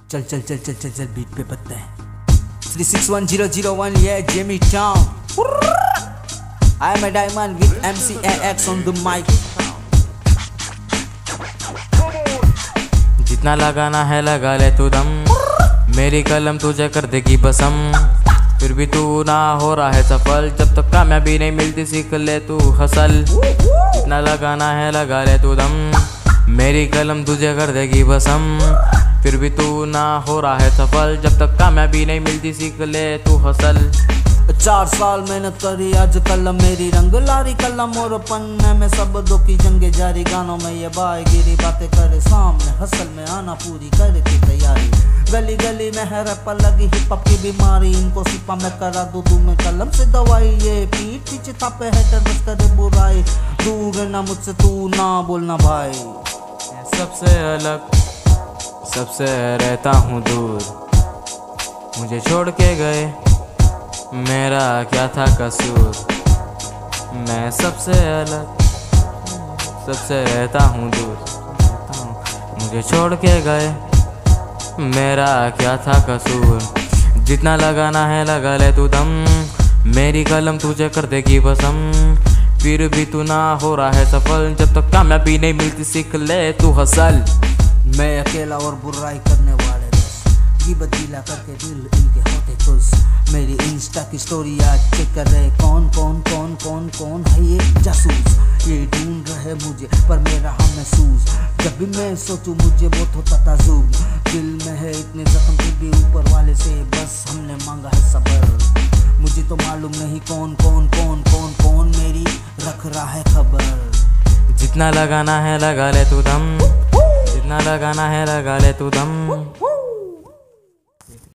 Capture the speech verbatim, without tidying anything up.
चल चल चल चल चल चल बीट पे पत्ते हैं। Three six one zero zero one ये Jamie town. I am a diamond with M C A X on the mic. जितना लगाना है लगा ले तू दम, मेरी कलम तुझे कर देगी बसम। फिर भी तू ना हो रहा है सफल, जब तक कामयाबी नहीं मिलती सीख ले तू हसल। जितना लगाना है लगा ले तू दम, मेरी कलम तुझे कर देगी बसम। फिर भी तू ना हो रहा है सफल, जब तक कामयाबी नहीं मिलती सीख ले तू हसल। चार साल मेहनत करी आज कलम मेरी रंग लारी, कलम और पन्ने में शब्दों की जंगे जारी। गानों में ये बाय गिरी बातें करे सामने, हसल में आना पूरी करके तैयारी। गली गली में है रैप लगी हिप हॉप की बीमारी, इनको सिपा में करा दो दूं में कलम से दवाई। ये पीठ पीछे तापे है तर बस करे बुराई, दूर रहना मुझसे तू ना बोलना भाई। सबसे अलग सबसे रहता हूँ दूर, मुझे छोड़ के गए मेरा क्या था कसूर। मैं सबसे अलग सबसे रहता हूँ दूर, मुझे छोड़ के गए मेरा क्या था कसूर। जितना लगाना है लगा ले तू दम, मेरी कलम तुझे कर देगी बसम। फिर भी तू ना हो रहा है सफल, जब तक कामयाबी नहीं मिलती सीख ले तू हसल। मैं अकेला और बुराई करने वाले दस, गिबत गीला करके दिल इनके होते खुश। मेरी इंस्टा की स्टोरी आज चेक कर रहे कौन कौन कौन कौन कौन है ये जासूस। ये ढूंढ रहे मुझे पर मेरा हम महसूस, जब भी मैं सोचूं मुझे बहुत होता ताजुब। दिल में है इतने जख्म फिर भी ऊपर वाले से बस हमने मांगा है सबर। मुझे तो मालूम नहीं कौन कौन कौन कौन कौन मेरी रख रहा है खबर। जितना लगाना है लगा ले तू दम, जितना लगाना है लगा ले तू दम।